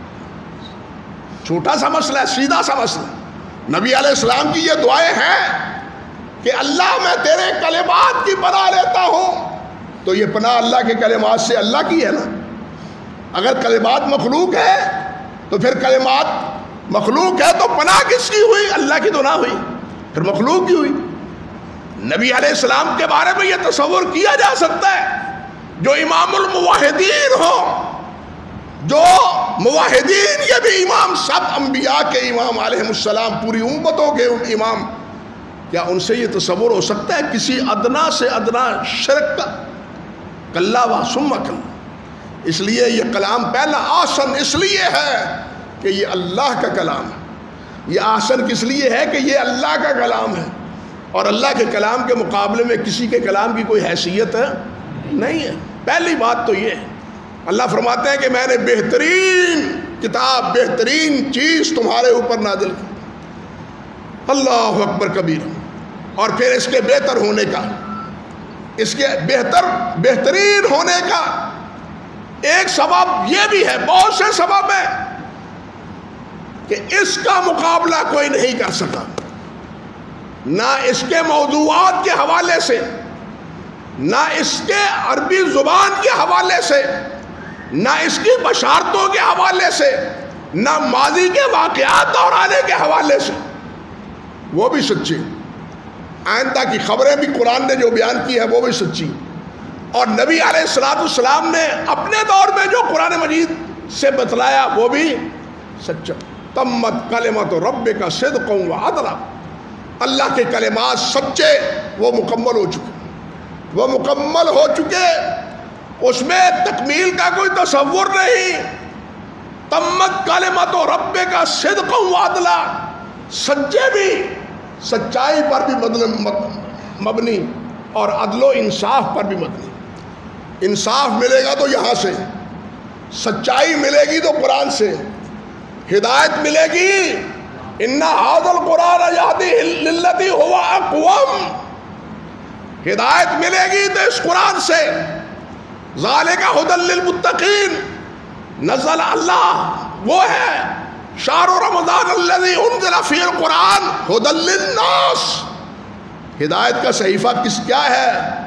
چھوٹا سا مسئلہ ہے، سیدھا سا مسئلہ. نبی علیہ السلام کی یہ دعائیں ہیں کہ اللہ میں تیرے کلمات کی پناہ لیتا ہوں. تو یہ پناہ اللہ کے کلمات سے اللہ کی ہے نا. اگر کلمات مخلوق ہے تو پھر کلمات مخلوق ہے تو پناہ کس کی ہوئی؟ اللہ کی تو نہ ہوئی، پھر مخلوق کی ہوئی. نبی علیہ السلام کے بارے میں یہ تصور کیا جا سکتا ہے جو امام الموحدین ہو، جو موحدین، یہ بھی امام، سب انبیاء کے امام علیہ السلام، پوری امتوں کے امام، کیا ان سے یہ تصور ہو سکتا ہے کسی ادنا سے ادنا شرک کا؟ کلا و ثم کلا. اس لیے یہ کلام پہلا آسن اس لیے ہے کہ یہ اللہ کا کلام ہے. یہ آسن کس لیے ہے کہ یہ اللہ کا کلام ہے، اور اللہ کے کلام کے مقابلے میں کسی کے کلام کی کوئی حیثیت نہیں ہے. پہلی بات تو یہ ہے. اللہ فرماتے ہیں کہ میں نے بہترین کتاب، بہترین چیز تمہارے اوپر نازل کی. اللہ اکبر کبیر. اور پھر اس کے بہتر ہونے کا، اس کے بہترین ہونے کا ایک سبب یہ بھی ہے، بہت سے سبب ہیں، کہ اس کا مقابلہ کوئی نہیں کر سکا. نہ اس کے موضوعات کے حوالے سے، نہ اس کے عربی زبان کے حوالے سے، نہ اس کی بشارتوں کے حوالے سے، نہ ماضی کے واقعات دہرانے کے حوالے سے. وہ بھی سچی، آئندہ کی خبریں بھی قرآن نے جو بیان کی ہے وہ بھی سچی، اور نبی علیہ السلام نے اپنے دور میں جو قرآن مجید سے بتلایا وہ بھی سچا. تمت کلمت ربک صدقا وعدلا. اللہ کے کلمات سچے، وہ مکمل ہو چکے، وہ مکمل ہو چکے، اس میں تکمیل کا کوئی تصور نہیں. تمت کلمت ربک صدقا وعدلا، سچے بھی، سچائی پر بھی مبنی، اور عدل و انصاف پر بھی مبنی. انصاف ملے گا تو یہاں سے، سچائی ملے گی تو قرآن سے، ہدایت ملے گی. ان ھذا القرآن یہدی للتی هو اقوم. ہدایت ملے گی تو اس قرآن سے. ذالک ھدی للمتقین. نزل اللہ وہ ہے، شہر رمضان الذی انزل فیہ القرآن ھدی للناس. ہدایت کا صحیفہ کیا ہے؟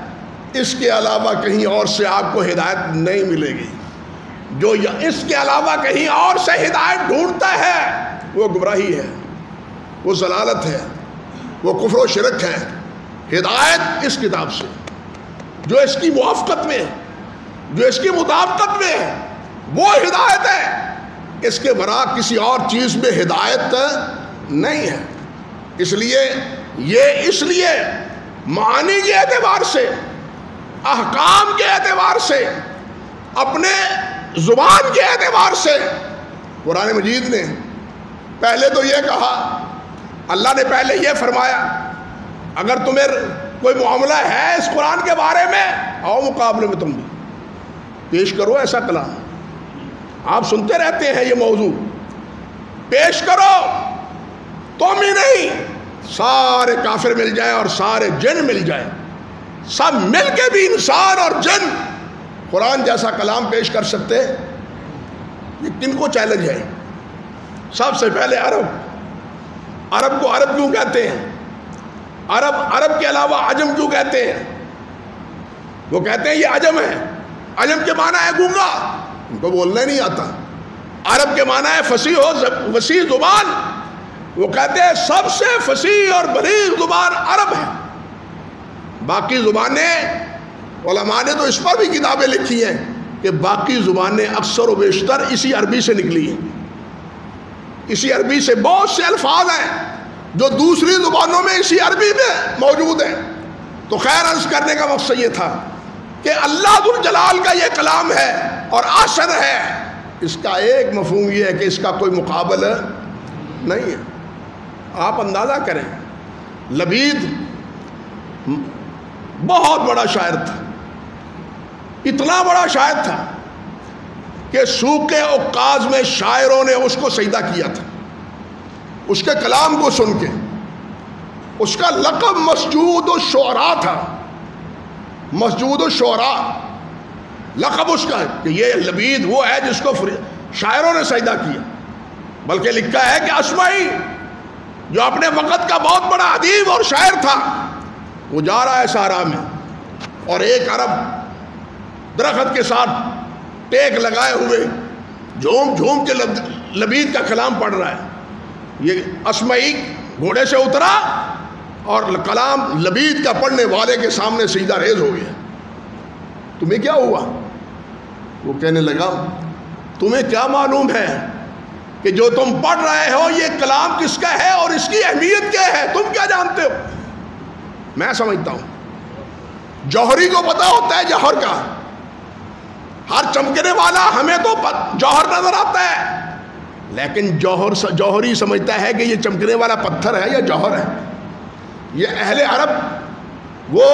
اس کے علاوہ کہیں اور سے آپ کو ہدایت نہیں ملے گی. جو اس کے علاوہ کہیں اور سے ہدایت ڈھونڈتا ہے وہ گمراہی ہے، وہ ضلالت ہے، وہ کفر و شرک ہے. ہدایت اس کتاب سے، جو اس کی موافقت میں ہے، جو اس کی مطابقت میں ہے، وہ ہدایت ہے. اس کے برعکس کسی اور چیز میں ہدایت نہیں ہے. اس لیے معانی کے اعتبار سے، احکام کے اعتبار سے، اپنے زبان کے اعتبار سے قرآن مجید نے پہلے تو یہ کہا، اللہ نے پہلے یہ فرمایا اگر تمہیں کوئی معاملہ ہے اس قرآن کے بارے میں، آؤ مقابلے میں تم بھی پیش کرو ایسا کلام. آپ سنتے رہتے ہیں یہ موضوع، پیش کرو. تم ہی نہیں، سارے کافر مل جائیں اور سارے جن مل جائیں، سب مل کے بھی انسان اور جن قرآن جیسا کلام پیش کر سکتے. یہ کن کو چیلنج ہے؟ سب سے پہلے عرب کو عرب کیوں کہتے ہیں؟ عرب کے علاوہ عجم کیوں کہتے ہیں؟ وہ کہتے ہیں یہ عجم ہے. عجم کے معنی ہے گونگا، ان کو بولنا نہیں آتا. عرب کے معنی ہے فصیح و وسیع زبان. وہ کہتے ہیں سب سے فصیح اور بلیغ زبان عرب ہے. باقی زبانیں، علماء نے تو اس پر بھی کتابیں لکھی ہیں کہ باقی زبانیں اکثر و بیشتر اسی عربی سے نکلی ہیں. اسی عربی سے بہت سے الفاظ ہیں جو دوسری زبانوں میں اسی عربی میں موجود ہیں. تو خیر عرض کرنے کا مقصد یہ تھا کہ اللہ ذوالجلال کا یہ کلام ہے اور آشر ہے. اس کا ایک مفہوم یہ ہے کہ اس کا کوئی مقابلہ نہیں ہے. آپ اندازہ کریں، لبید بہت بڑا شاعر تھا، اتنا بڑا شاعر تھا کہ سوق عکاظ میں شاعروں نے اس کو سجدہ کیا تھا اس کے کلام کو سن کے. اس کا لقب مسجود الشعراء تھا. مسجود الشعراء لقب اس کا ہے کہ یہ لبید وہ ہے جس کو شاعروں نے سجدہ کیا. بلکہ لکھا ہے کہ اصمعی جو اپنے وقت کا بہت بڑا ادیب اور شاعر تھا، وہ جا رہا ہے صحرا میں اور ایک عرب درخت کے ساتھ ٹیک لگائے ہوئے جھوم جھوم کے لبید کا کلام پڑھ رہا ہے. یہ اصمعی گھوڑے سے اترا اور کلام لبید کا پڑھنے والے کے سامنے سجدہ ریز ہو گیا. تمہیں کیا ہوا؟ وہ کہنے لگا تمہیں کیا معلوم ہے کہ جو تم پڑھ رہے ہو یہ کلام کس کا ہے اور اس کی اہمیت کیا ہے؟ تم کیا جانتے ہو؟ میں سمجھتا ہوں جوہری کو پتا ہوتا ہے جوہر کا. ہر چمکنے والا ہمیں تو جوہر نظر آتا ہے، لیکن جوہری سمجھتا ہے کہ یہ چمکنے والا پتھر ہے یا جوہر ہے. یہ اہل عرب، وہ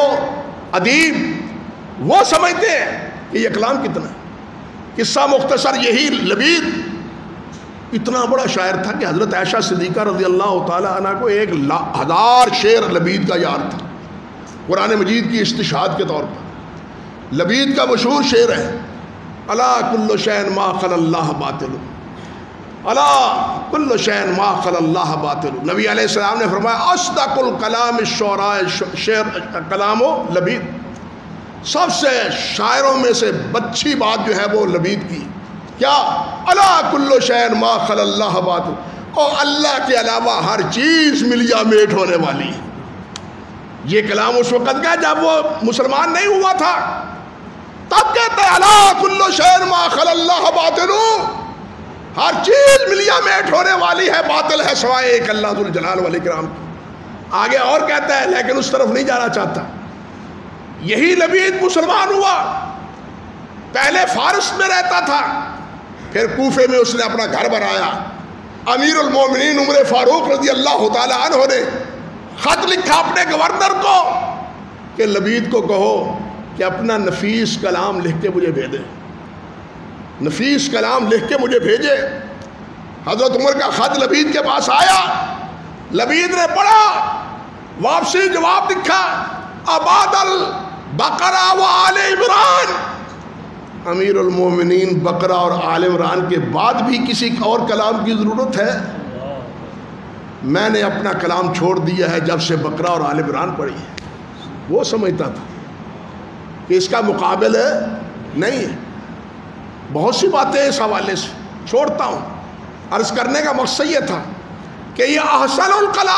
ادیب، وہ سمجھتے ہیں کہ یہ کلام کتنا ہے. قصہ مختصر یہی، لبید اتنا بڑا شاعر تھا کہ حضرت عائشہ صدیقہ رضی اللہ تعالی عنہ کو 1000 شعر لبید کا یاد تھا قرآن مجید کی استشہاد کے طور پر. لبید کا مشہور شعر ہے الا کل شیء ما خلا اللہ باطل، الا کل شیء ما خلا اللہ باطل. نبی علیہ السلام نے فرمایا اصدق الکلام الشعراء شعر کلام لبید. سب سے شاعروں میں سے بچی بات جو ہے وہ لبید کی. کیا؟ الا کل شیء ما خلا اللہ باطل، اور اللہ کے علاوہ ہر چیز ملیا میٹ ہونے والی. یہ کلام اس وقت کا جب وہ مسلمان نہیں ہوا تھا، تب کہتے ہیں الا کل شیء ما خلا اللہ باطل، ہر چیز ملیا میٹ ہونے والی ہے، باطل ہے سوائے ایک اللہ ذوالجلال والاکرام. آگے اور کہتا ہے لیکن اس طرف نہیں جانا چاہتا. یہی لبید مسلمان ہوا، پہلے فارس میں رہتا تھا، پھر کوفے میں اس نے اپنا گھر بنایا. امیر المومنین عمر فاروق رضی اللہ تعالی عنہ نے خط لکھا اپنے گورنر کو کہ لبید کو کہو کہ اپنا نفیس کلام لکھ کے مجھے بھیجے. نفیس کلام لکھ کے مجھے بھیجے. حضرت عمر کا خط لبید کے پاس آیا، لبید نے پڑھا، واپسی جواب لکھا اباد البقرہ و آل عمران. امیر المومنین بقرہ اور آل عمران کے بعد بھی کسی اور کلام کی ضرورت ہے؟ میں نے اپنا کلام چھوڑ دیا ہے جب سے بقرہ اور آل عمران پڑھی ہے. وہ سمجھتا تھا کہ اس کا مقابل نہیں ہے۔ بہت سی باتیں اس حوالے سے چھوڑتا ہوں، عرض کرنے کا مقصد یہ تھا کہ یہ احسن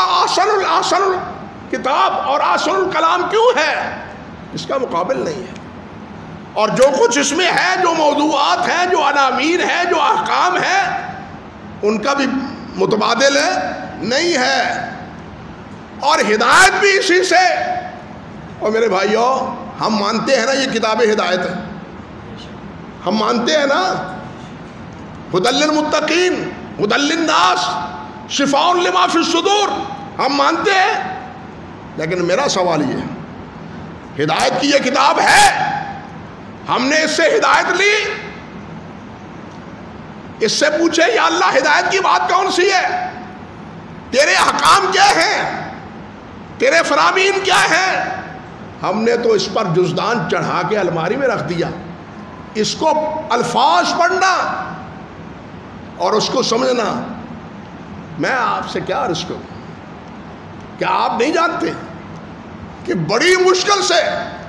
الکتاب اور احسن الکلام کیوں ہے، اس کا مقابل نہیں ہے، اور جو کچھ اس میں ہے، جو موضوعات ہیں، جو عناوین ہیں، جو احکام ہیں، ان کا بھی متبادل نہیں ہے، اور ہدایت بھی اسی سے۔ اور میرے بھائیوں، ہم مانتے ہیں نا یہ کتاب ہدایت ہے، ہم مانتے ہیں نا، ھدی للمتقین ھدی للناس شفاء لما فی الصدور، ہم مانتے ہیں، لیکن میرا سوال یہ ہے، ہدایت کی یہ کتاب ہے، ہم نے اس سے ہدایت لی، اس سے پوچھے یا اللہ ہدایت کی بات کون سی ہے، تیرے احکام کیا ہیں، تیرے فرامین کیا ہیں؟ ہم نے تو اس پر جزدان چڑھا کے الماری میں رکھ دیا۔ اس کو الفاظ پڑھنا اور اس کو سمجھنا، میں آپ سے کیا عرض کروں، کیا آپ نہیں جانتے کہ بڑی مشکل سے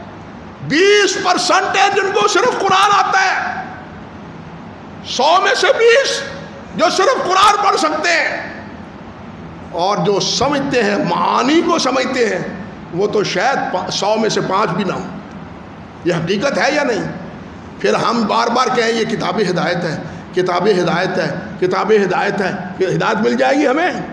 20% ہے جن کو صرف قرآن آتا ہے، 100 میں سے 20 جو صرف قرآن پڑھ سکتے ہیں، اور جو سمجھتے ہیں، معانی کو سمجھتے ہیں، وہ تو شاید 100 میں سے 5 بھی نہ ہوں۔ یہ حقیقت ہے یا نہیں؟ پھر ہم بار بار کہیں یہ کتاب ہدایت ہے، کتاب ہدایت ہے، کتاب ہدایت ہے، کہ ہدایت مل جائے گی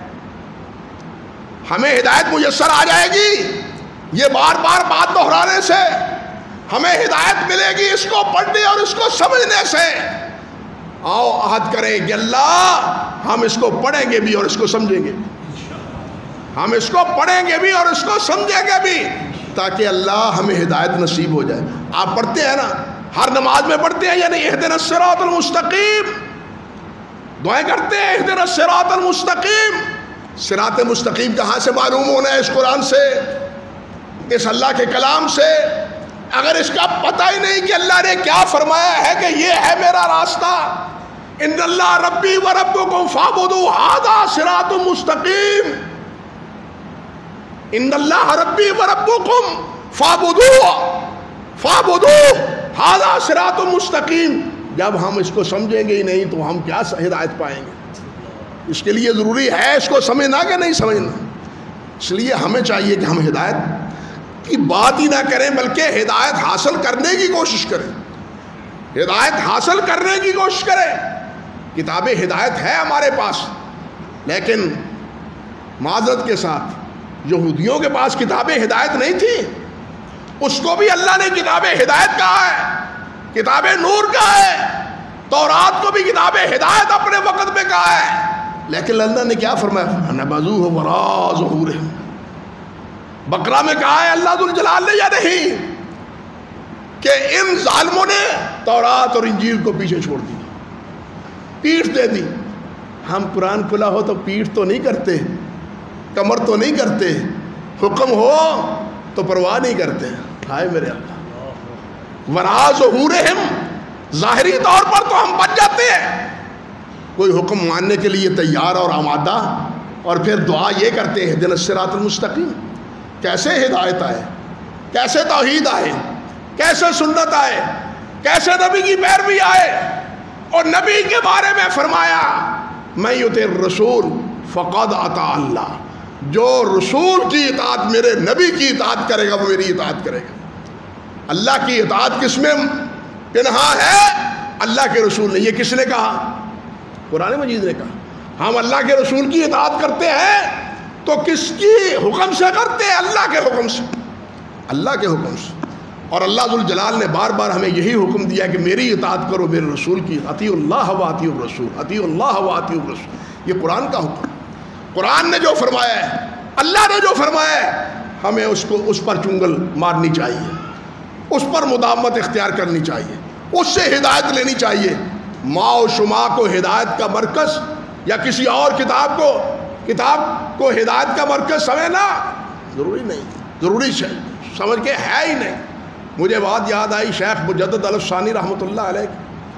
ہمیں ہدایت میسر آ جائے گی؟ یہ بار بار بات دہرانے سے ہمیں ہدایت ملے گی اس کو پڑھنے اور اس کو سمجھنے سے؟ آؤ عہد کریں کہ اللہ ہم اس کو پڑھیں گے بھی اور اس کو سمجھیں گے، ہم اس کو پڑھیں گے بھی اور اس کو سمجھیں گے بھی، تاکہ اللہ ہمیں ہدایت نصیب ہو جائے۔ آپ پڑھتے ہیں نا، ہر نماز میں پڑھتے ہیں یعنی اہدنا الصراط المستقیم، دعائیں کرتے ہیں اہدنا الصراط المستقیم۔ صراط مستقیم کہاں سے معلوم ہونا ہے؟ اس قرآن سے، اس اللہ کے کلام سے۔ اگر اس کا پتہ ہی نہیں کہ اللہ نے کیا فرمایا ہے کہ یہ ہے میرا راستہ، ان اللہ ربی و ربکم فاعبدوہ ھذا صراط مستقیم، ان اللہ ربی و ربکم فاعبدوہ ھذا صراط مستقیم۔ جب ہم اس کو سمجھیں گے ہی نہیں تو ہم کیا ہدایت پائیں گے؟ اس کے لیے ضروری ہے اس کو سمجھنا کہ نہیں سمجھنا۔ اس لیے ہمیں چاہیے کہ ہم ہدایت کی بات ہی نہ کریں، بلکہ ہدایت حاصل کرنے کی کوشش کریں، ہدایت حاصل کرنے کی کوشش کریں۔ کتاب ہدایت ہے ہمارے پاس، لیکن معذرت کے ساتھ یہودیوں کے پاس کتاب ہدایت نہیں تھی، اس کو بھی اللہ نے کتاب ہدایت کہا ہے، کتاب نور کہا ہے، تورات کو بھی کتاب ہدایت اپنے وقت میں کہا ہے، لیکن اللہ نے کیا فرمایا؟ فَنَبَذُوهُ وَرَاءَ ظُهُورِهِمْ۔ بقرہ میں کہا ہے اللہ ذوالجلال نے یا نہیں کہ ان ظالموں نے تورات اور انجیل کو پیچھے چھوڑ دیا، پیٹھ دے دی۔ ہم قرآن کھلا ہو تو پیٹھ تو نہیں کرتے، کمر تو نہیں کرتے، حکم ہو تو پرواہ نہیں کرتے۔ ہائے میرے اللہ، وراء ظہورہم، ظاہری طور پر تو ہم بچ جاتے ہیں، کوئی حکم ماننے کے لیے تیار اور آمادہ، اور پھر دعا یہ کرتے ہیں اہدنا الصراط المستقیم۔ کیسے ہدایت آئے، کیسے توحید آئے، کیسے سنت آئے، کیسے نبی کی پیروی آئے؟ اور نبی کے بارے میں فرمایا من یطع الرسول فقد اطاع اللہ، جو رسول کی اطاعت، میرے نبی کی اطاعت کرے گا وہ میری اطاعت کرے گا۔ اللہ کی اطاعت کس میں پنہاں ہے؟ اللہ کے رسول نے۔ یہ کس نے کہا؟ قرآن مجید نے کہا۔ ہم اللہ کے رسول کی اطاعت کرتے ہیں تو کس کی حکم سے کرتے ہیں؟ اللہ کے حکم سے، اللہ کے حکم سے۔ اور اللہ ذوالجلال نے بار بار ہمیں یہی حکم دیا کہ میری اطاعت کرو، میرے رسول کی۔ اطیعوا اللہ و اطیعوا الرسول، اطیعوا اللہ و اطیعوا الرسول، یہ قرآن کا حکم۔ قرآن نے جو فرمایا ہے، اللہ نے جو فرمایا ہے، ہمیں اس پر چنگل مارنی چاہیے، اس پر مداومت اختیار کرنی چاہیے، اس سے ہدایت لینی چاہیے۔ ماء و شما کو ہدایت کا مرکز یا کسی اور کتاب کو ہدایت کا مرکز سمجھنا ضروری نہیں، ضروری سمجھ کے ہے ہی نہیں۔ مجھے بات یاد آئی شیخ مجدد الفسانی رحمۃ اللہ علیہ،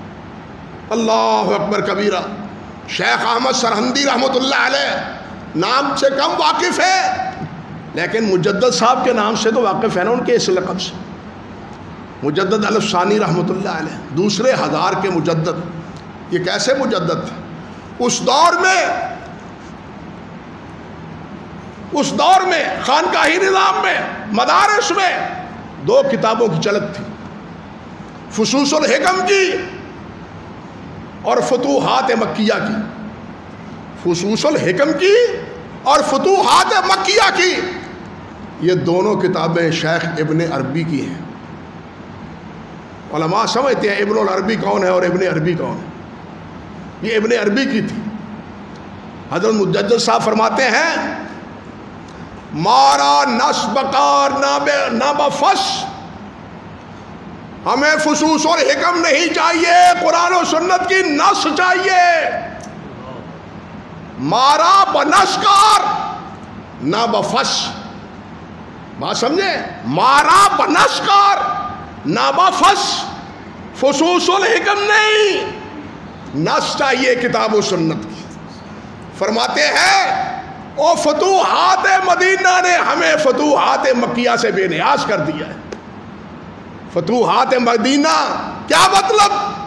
اللہ اکبر کبیرہ، شیخ احمد سرہندی رحمۃ اللہ علیہ نام سے کم واقف ہے، لیکن مجدد صاحب کے نام سے تو واقف ہے نا، ان کے اس لقب سے۔ مجدد الثانی رحمۃ اللہ علیہ، دوسرے ہزار کے مجدد. یہ کیسے مجدد تھے؟ اس دور میں خانقاہی نظام میں، مدارس میں 2 کتابوں کی چلت تھی، فصوص الحکم کی اور فتوحات مکیہ کی. فصوص الحکم کی اور فتوحات مکیہ کی، یہ دونوں کتابیں شیخ ابن عربی کی ہیں. علماء سمجھتے ہیں ابن العربی کون ہے اور ابن عربی کون ہے. یہ ابن عربی کی تھی. حضرت مجدد صاحب فرماتے ہیں مارا نس بکار نہ بفس، ہمیں فصوص اور حکم نہیں چاہیے، قرآن و سنت کی نص چاہیے. مارا بنسکار نہ بفس، بات سمجھے؟ مارا بنسکار نہ بفس، فصوص الحکم نہیں، نص چاہیے کتاب و سنت کی. فرماتے ہیں او فتوحات مدینہ نے ہمیں فتوحات مکیہ سے بے نیاز کر دیا ہے. فتوحات مدینہ کیا مطلب؟